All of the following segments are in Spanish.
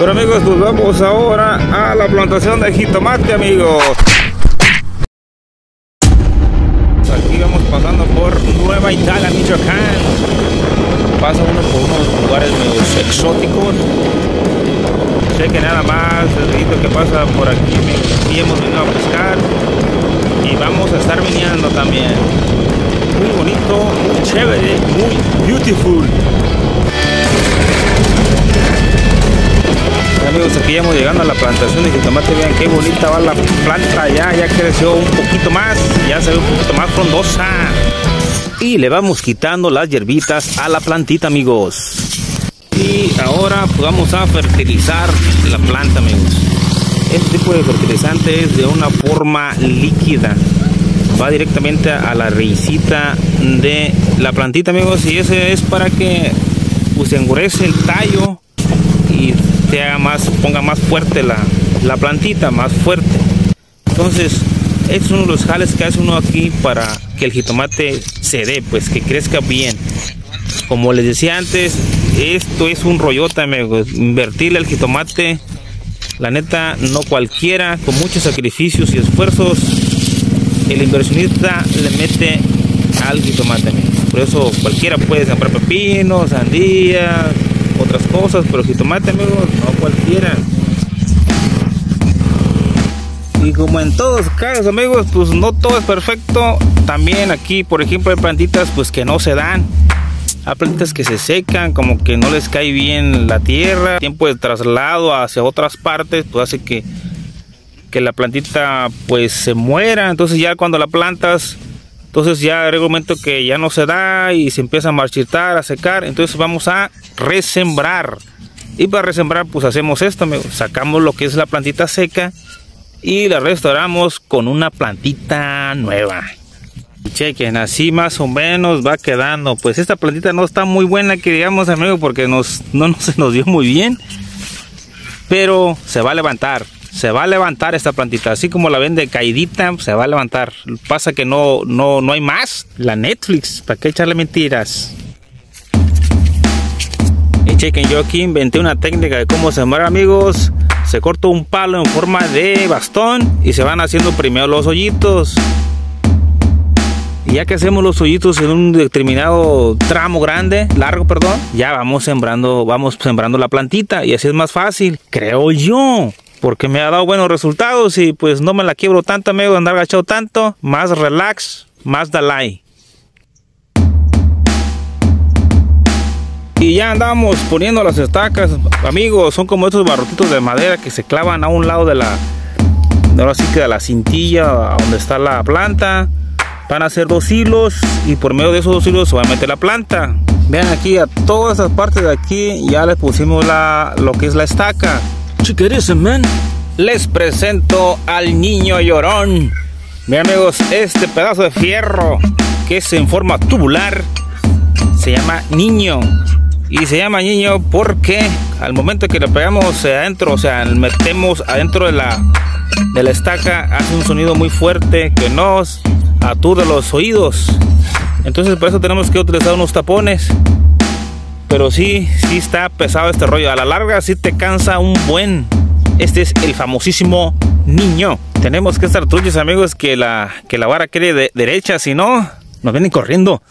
Pero amigos, pues vamos ahora a la plantación de jitomate, amigos. Aquí vamos pasando por Nueva Italia, Michoacán. Pasa uno por unos lugares medio exóticos. Sé que nada más el río que pasa por aquí, amigos. Aquí hemos venido a pescar y vamos a estar viniendo también. Muy bonito, muy chévere, muy beautiful. Amigos, aquí ya hemos llegando a la plantación de jitomate. Vean qué bonita va la planta, ya creció un poquito más, ya se ve un poquito más frondosa. Y le vamos quitando las hierbitas a la plantita, amigos. Y ahora pues vamos a fertilizar la planta, amigos. Este tipo de fertilizante es de una forma líquida, va directamente a la raicita de la plantita, amigos, y ese es para que pues se engurece el tallo y se haga más, ponga más fuerte la plantita, más fuerte. Entonces es uno de los jales que hace uno aquí para que el jitomate se dé, pues que crezca bien. Como les decía antes, esto es un rollote, amigos. Invertirle al jitomate, la neta, no cualquiera, con muchos sacrificios y esfuerzos, el inversionista le mete al jitomate, amigos. Por eso cualquiera puede sembrar pepino, sandía, otras cosas, pero jitomate, amigos, no cualquiera. Y como en todos casos, amigos, pues no todo es perfecto. También aquí, por ejemplo, hay plantitas pues que no se dan. Hay plantitas que se secan, como que no les cae bien la tierra. El tiempo de traslado hacia otras partes pues hace que la plantita pues se muera. Entonces ya cuando la plantas, entonces ya llega un momento que ya no se da y se empieza a marchitar, a secar. Entonces vamos a resembrar. Y para resembrar pues hacemos esto, amigos. Sacamos lo que es la plantita seca y la restauramos con una plantita nueva. Y chequen, así más o menos va quedando. Pues esta plantita no está muy buena, que digamos, amigos, porque no se nos dio muy bien. Pero se va a levantar. Se va a levantar esta plantita. Así como la ven de caidita, se va a levantar. Pasa que no hay más. La Netflix, ¿para qué echarle mentiras? Y chequen, yo aquí inventé una técnica de cómo sembrar, amigos. Se corta un palo en forma de bastón y se van haciendo primero los hoyitos. Y ya que hacemos los hoyitos en un determinado tramo largo, ya vamos sembrando la plantita y así es más fácil, creo yo, porque me ha dado buenos resultados y pues no me la quiebro tanto, amigo, andar agachado tanto, más relax, más Dalai. Y ya andamos poniendo las estacas, amigos. Son como estos barrotitos de madera que se clavan a un lado de la cintilla donde está la planta. Van a hacer 2 hilos y por medio de esos 2 hilos se va a meter la planta. Vean aquí, a todas esas partes de aquí ya les pusimos lo que es la estaca. Man. Les presento al niño llorón. Miren, amigos, este pedazo de fierro que es en forma tubular se llama niño. Y se llama niño porque al momento que le pegamos adentro, o sea, metemos adentro de la estaca, hace un sonido muy fuerte que nos aturde los oídos. Entonces por eso tenemos que utilizar unos tapones. Pero sí está pesado este rollo. A la larga sí te cansa un buen. Este es el famosísimo niño. Tenemos que estar truchos, amigos, que la vara quede derecha, si no, nos vienen corriendo.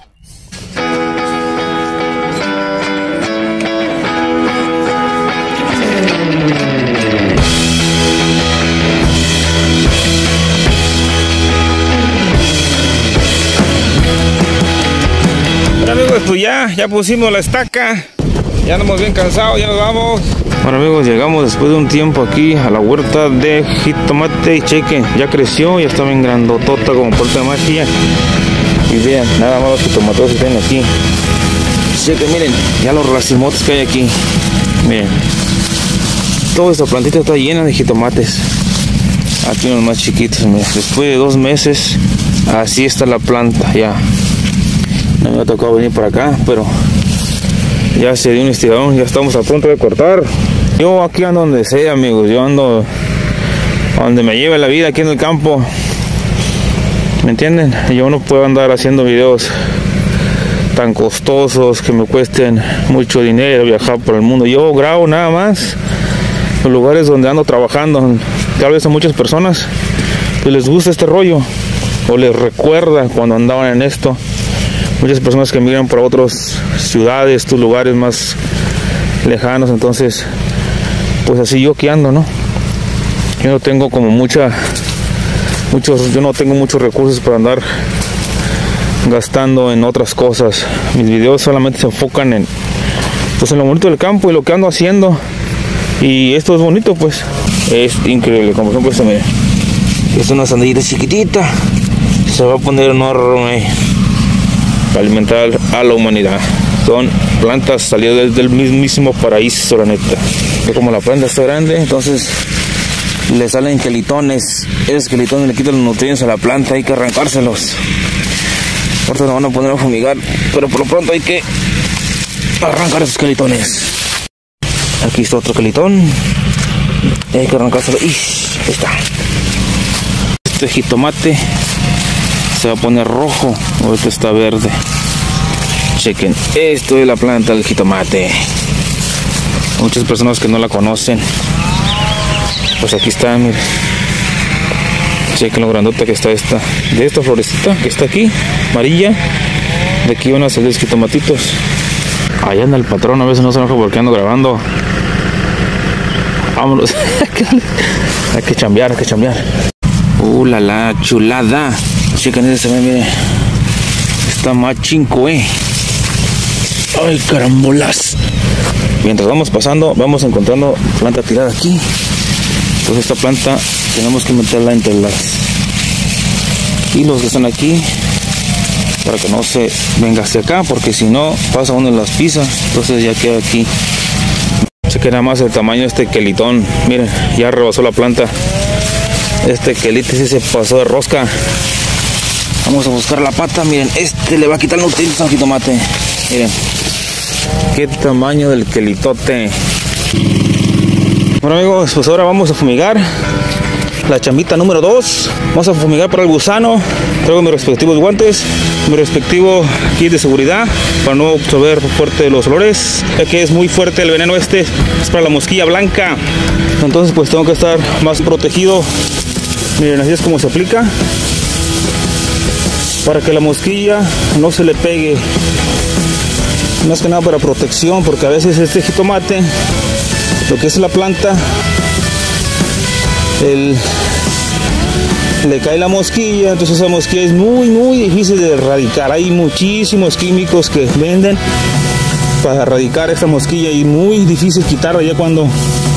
Amigos, pues ya pusimos la estaca, ya andamos bien cansados, ya nos vamos. Bueno, amigos, llegamos después de un tiempo aquí a la huerta de jitomate y chequen, ya creció, ya está bien grandotota como por de magia. Y vean, nada más los jitomates que tienen aquí. Chequen, miren, ya los racimotes que hay aquí. Miren, toda esta plantita está llena de jitomates. Aquí unos más chiquitos, miren. Después de 2 meses, así está la planta ya. No me ha tocado venir por acá, pero ya se dio un estirón, ya estamos a punto de cortar. Yo aquí ando donde sea, amigos, yo ando donde me lleve la vida, aquí en el campo, ¿me entienden? Yo no puedo andar haciendo videos tan costosos, que me cuesten mucho dinero viajar por el mundo. Yo grabo nada más los lugares donde ando trabajando. Tal vez a muchas personas pues les gusta este rollo o les recuerda cuando andaban en esto. Muchas personas que migran por otras ciudades, estos lugares más lejanos. Entonces pues así yo que ando, ¿no? Yo no tengo como yo no tengo muchos recursos para andar gastando en otras cosas. Mis videos solamente se enfocan en lo bonito del campo y lo que ando haciendo. Y esto es bonito, pues. Es increíble. Como por ejemplo, es una sandía chiquitita. Se va a poner enorme para alimentar a la humanidad. Son plantas salidas del mismísimo paraíso, la neta. Como la planta está grande, entonces le salen quelitones. Esos quelitones le quitan los nutrientes a la planta. Hay que arrancárselos. Ahorita lo van a poner a fumigar, pero por lo pronto hay que arrancar esos quelitones. Aquí está otro quelitón. Hay que arrancárselo. Ahí está. Este jitomate se va a poner rojo. Ahorita está verde. Chequen. Esto es la planta del jitomate. Muchas personas que no la conocen. Pues aquí está, miren. Chequen lo grandota que está esta. De esta florecita que está aquí, amarilla. De aquí van a salir los jitomatitos. Allá anda el patrón, a veces no se enoja porque ando grabando. Vámonos. Hay que chambear, hay que chambear. La chulada. Chequen ese, se ve, miren. Está más chinco, Ay, carambolas. Mientras vamos pasando, vamos encontrando planta tirada aquí. Entonces esta planta tenemos que meterla entre las hilos que están aquí para que no se venga hacia acá, porque si no pasa uno en las pisas, entonces ya queda aquí. Se queda más el tamaño de este quelitón. Miren, ya rebasó la planta. Este quelite sí se pasó de rosca. Vamos a buscar la pata. Miren, este le va a quitar los nutrientes al jitomate. Miren qué tamaño del quelitote. Bueno amigos, pues ahora vamos a fumigar la chambita número 2. Vamos a fumigar para el gusano. Traigo mis respectivos guantes, mi respectivo kit de seguridad para no absorber fuerte los olores, ya que es muy fuerte el veneno. Este es para la mosquilla blanca, entonces pues tengo que estar más protegido. Miren, así es como se aplica para que la mosquilla no se le pegue. Más que nada para protección, porque a veces este jitomate, lo que es la planta, le cae la mosquilla, entonces esa mosquilla es muy difícil de erradicar. Hay muchísimos químicos que venden para erradicar esta mosquilla y muy difícil quitarla ya cuando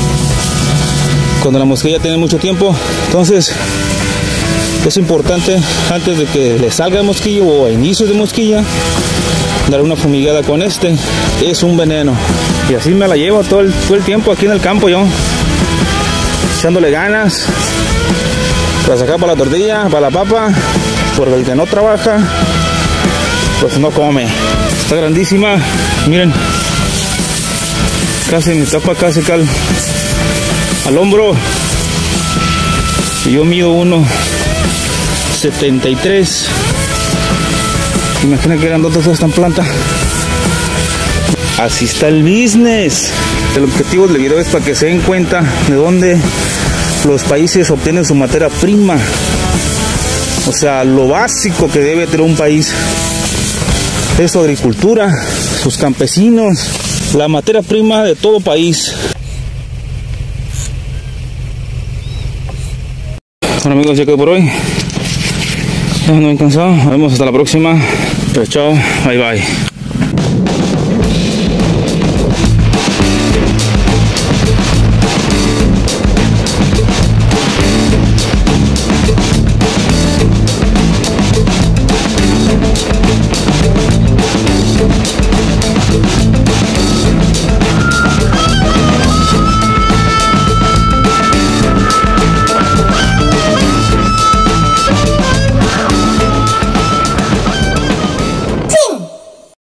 la mosquilla tiene mucho tiempo. Entonces es importante, antes de que le salga el mosquillo o a inicios de mosquilla, dar una fumigada con este. Es un veneno. Y así me la llevo todo el tiempo aquí en el campo, yo echándole ganas para sacar para la tortilla, para la papa, porque el que no trabaja pues no come. Está grandísima, miren, casi me tapa casi al hombro. Y yo mido 1.73. Imagina que grandotas esta planta. Así está el business. El objetivo del video es para que se den cuenta de dónde los países obtienen su materia prima. O sea, lo básico que debe tener un país es su agricultura, sus campesinos, la materia prima de todo país. Bueno amigos, ya quedó por hoy. Ya no he cansado. Nos vemos hasta la próxima. Chao, bye bye.